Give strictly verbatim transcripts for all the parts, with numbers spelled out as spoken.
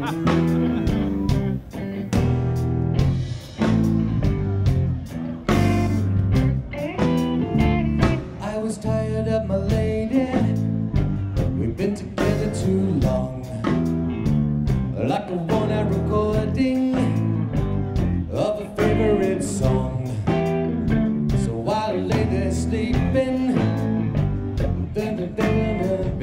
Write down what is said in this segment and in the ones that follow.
I was tired of my lady. We've been together too long. Like a one-hour recording of a favorite song. So while I lay there sleeping, then the bed,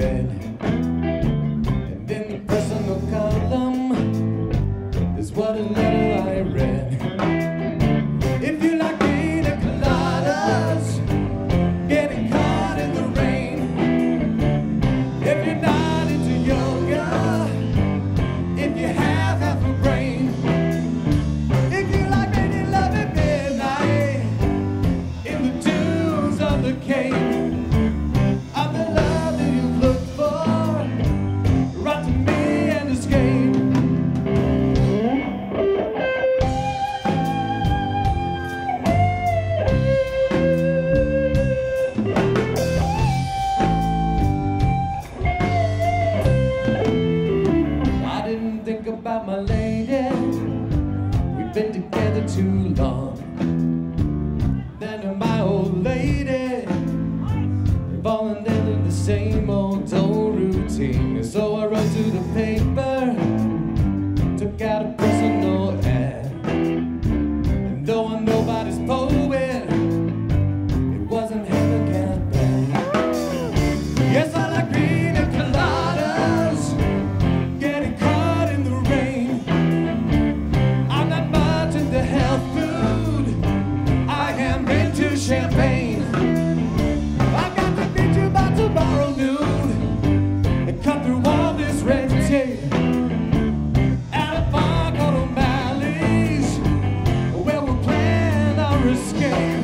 and in the personal column is what a letter I read. If you like pina coladas, getting caught in the rain. If you're not into yoga, if you have half a brain. If you like making love at midnight in the dunes of the cave, I'm the love that you've looked for. Write to me and escape. I didn't think about my lady. We've been together too long. Then my old lady falling into the same old old routine. So I wrote to the paper, took out a personal ad. And though I'm nobody's poet, it wasn't half a cat bad. Yes, I like pina coladas, getting caught in the rain. I'm not much into health food, I am into champagne. I've got to meet you by tomorrow noon and cut through all this red tape. At a bar called O'Malley's, where we'll plan our escape.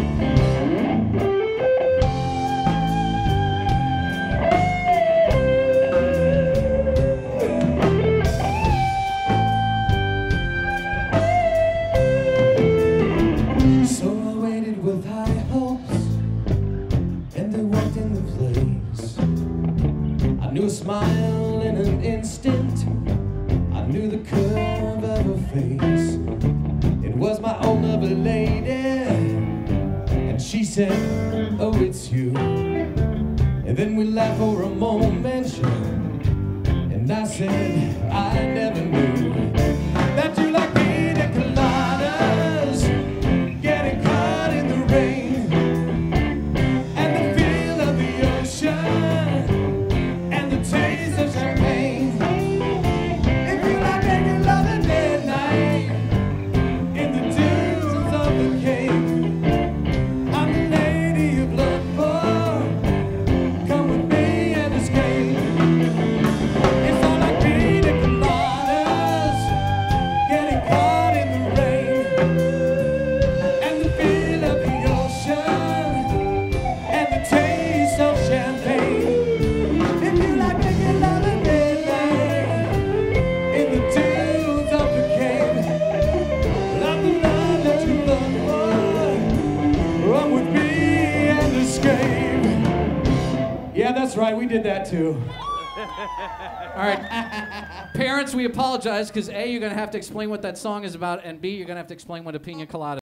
So I waited with high hopes, and they walked in the place. I knew a smile in an instant, I knew the curve of her face. It was my old lovely lady, and she said, oh, it's you. And then we laughed for a moment, and I said, I never knew that you like pina coladas, getting caught in the rain, and the feel of the ocean, and the taste of champagne. If you like making love at midnight in the dunes of the cave, I'm the lady you've looked for. Come with me and escape. It's all like pina coladas, getting caught in the rain, and the feel of the ocean, and the taste of champagne. If you like making love at midnight in the dunes of the cave, I'm the love that you look for. Run with me and escape. Yeah, that's right, we did that too. All right. Parents, we apologize because A, you're going to have to explain what that song is about, and B, you're going to have to explain what a pina colada is.